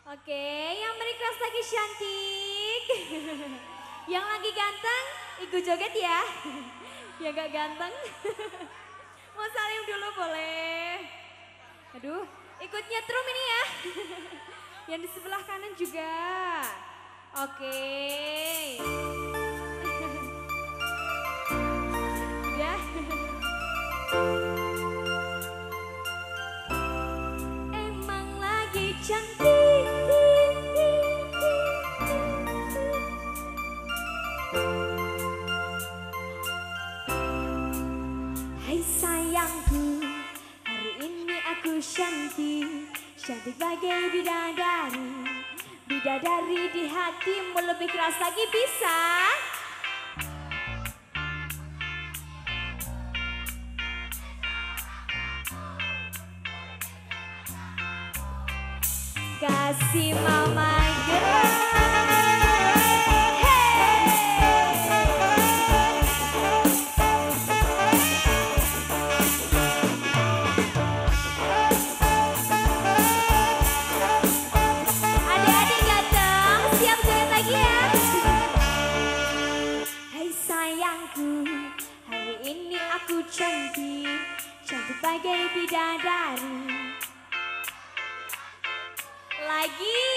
Oke, yang merequest lagi cantik. Yang lagi ganteng, ikut joget ya. Yang gak ganteng, mau salim dulu boleh. Aduh, ikut nyetrum ini ya. Yang di sebelah kanan juga. Oke. Udah. Emang lagi cantik. Hai sayangku, hari ini aku cantik, cantik bagai bidadari. Bidadari di hatimu lebih keras lagi bisa. Kasih mama gerak. Adik-adik ganteng, siap joget lagi ya. Hai sayangku, hari ini aku cantik, cantik bagai bidadari. Lagi.